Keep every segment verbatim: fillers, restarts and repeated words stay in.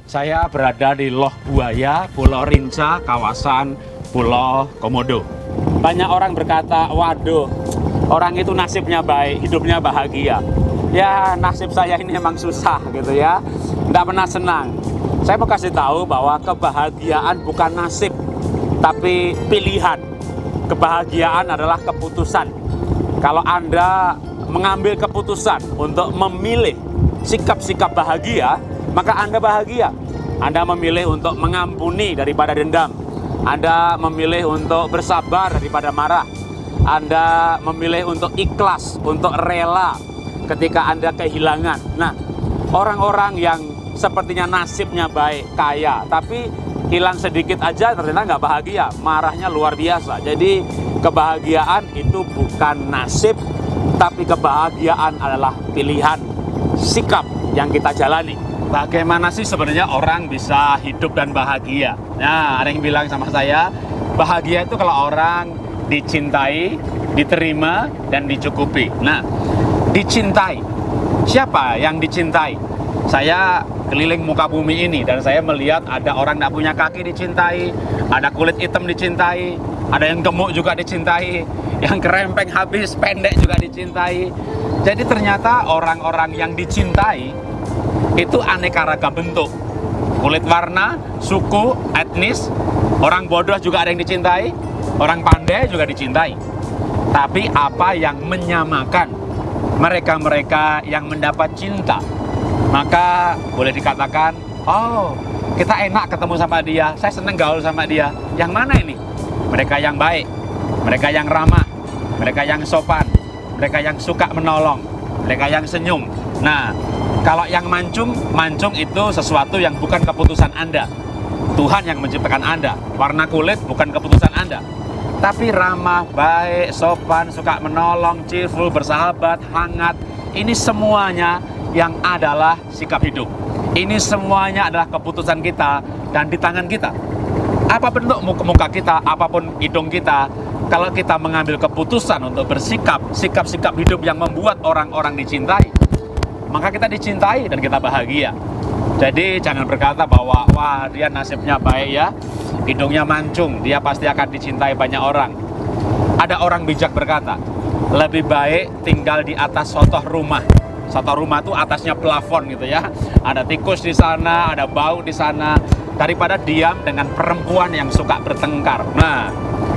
Saya berada di Loh Buaya, Pulau Rinca, kawasan Pulau Komodo. Banyak orang berkata, waduh, orang itu nasibnya baik, hidupnya bahagia. Ya, nasib saya ini emang susah gitu ya, nggak pernah senang. Saya mau kasih tahu bahwa kebahagiaan bukan nasib, tapi pilihan. Kebahagiaan adalah keputusan. Kalau Anda mengambil keputusan untuk memilih sikap-sikap bahagia, maka Anda bahagia. Anda memilih untuk mengampuni daripada dendam. Anda memilih untuk bersabar daripada marah. Anda memilih untuk ikhlas, untuk rela ketika Anda kehilangan. Nah, orang-orang yang sepertinya nasibnya baik, kaya, tapi hilang sedikit aja ternyata nggak bahagia, marahnya luar biasa. Jadi kebahagiaan itu bukan nasib, tapi kebahagiaan adalah pilihan, sikap yang kita jalani. Bagaimana sih sebenarnya orang bisa hidup dan bahagia? Nah, ada yang bilang sama saya, bahagia itu kalau orang dicintai, diterima, dan dicukupi. Nah, dicintai. Siapa yang dicintai? Saya keliling muka bumi ini dan saya melihat ada orang tidak punya kaki dicintai, ada kulit hitam dicintai, ada yang gemuk juga dicintai, yang kerempeng habis pendek juga dicintai. Jadi ternyata orang-orang yang dicintai itu aneka ragam bentuk, kulit warna, suku, etnis. Orang bodoh juga ada yang dicintai, orang pandai juga dicintai. Tapi apa yang menyamakan mereka-mereka yang mendapat cinta? Maka boleh dikatakan, oh, kita enak ketemu sama dia, saya seneng gaul sama dia. Yang mana ini? Mereka yang baik, mereka yang ramah, mereka yang sopan, mereka yang suka menolong, mereka yang senyum. Nah, kalau yang mancung, mancung itu sesuatu yang bukan keputusan Anda. Tuhan yang menciptakan Anda. Warna kulit bukan keputusan Anda. Tapi ramah, baik, sopan, suka menolong, cheerful, bersahabat, hangat. Ini semuanya yang adalah sikap hidup. Ini semuanya adalah keputusan kita dan di tangan kita. Apa bentuk muka kita, apapun hidung kita, kalau kita mengambil keputusan untuk bersikap, sikap-sikap hidup yang membuat orang-orang dicintai, maka kita dicintai dan kita bahagia. Jadi jangan berkata bahwa, wah, dia nasibnya baik ya, hidungnya mancung, dia pasti akan dicintai banyak orang. Ada orang bijak berkata, lebih baik tinggal di atas sotoh rumah. Satu rumah itu atasnya plafon gitu ya, ada tikus di sana, ada bau di sana, daripada diam dengan perempuan yang suka bertengkar. Nah,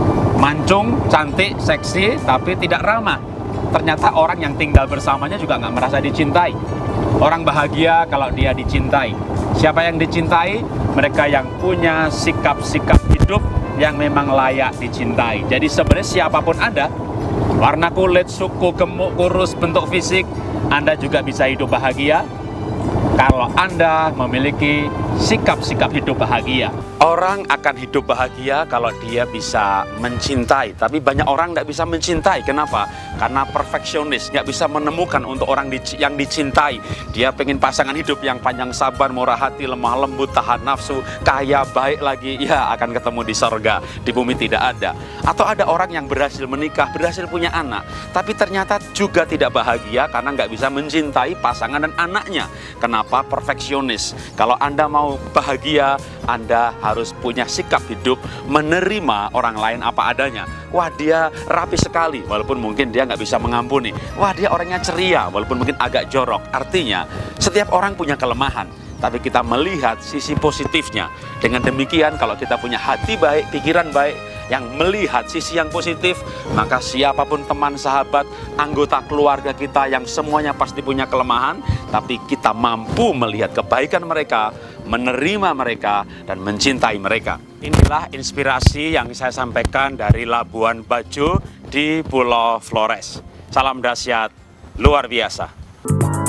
mancung, cantik, seksi, tapi tidak ramah. Ternyata orang yang tinggal bersamanya juga nggak merasa dicintai. Orang bahagia kalau dia dicintai. Siapa yang dicintai? Mereka yang punya sikap-sikap hidup yang memang layak dicintai. Jadi sebenarnya siapapun Anda, warna kulit, suku, gemuk, kurus, bentuk fisik, Anda juga bisa hidup bahagia kalau Anda memiliki sikap-sikap hidup bahagia. Orang akan hidup bahagia kalau dia bisa mencintai. Tapi banyak orang nggak bisa mencintai. Kenapa? Karena perfeksionis, nggak bisa menemukan untuk orang yang dicintai. Dia pengen pasangan hidup yang panjang sabar, murah hati, lemah lembut, tahan nafsu, kaya, baik lagi. Ya, akan ketemu di sorga. Di bumi tidak ada. Atau ada orang yang berhasil menikah, berhasil punya anak, tapi ternyata juga tidak bahagia karena nggak bisa mencintai pasangan dan anaknya. Kenapa? Perfeksionis. Kalau Anda mau bahagia, Anda harus punya sikap hidup menerima orang lain apa adanya. Wah, dia rapi sekali, walaupun mungkin dia nggak bisa mengampuni. Wah, dia orangnya ceria, walaupun mungkin agak jorok. Artinya, setiap orang punya kelemahan, tapi kita melihat sisi positifnya. Dengan demikian, kalau kita punya hati baik, pikiran baik, yang melihat sisi yang positif, maka siapapun teman, sahabat, anggota keluarga kita yang semuanya pasti punya kelemahan, tapi kita mampu melihat kebaikan mereka, menerima mereka, dan mencintai mereka. Inilah inspirasi yang saya sampaikan dari Labuan Bajo di Pulau Flores. Salam dahsyat luar biasa.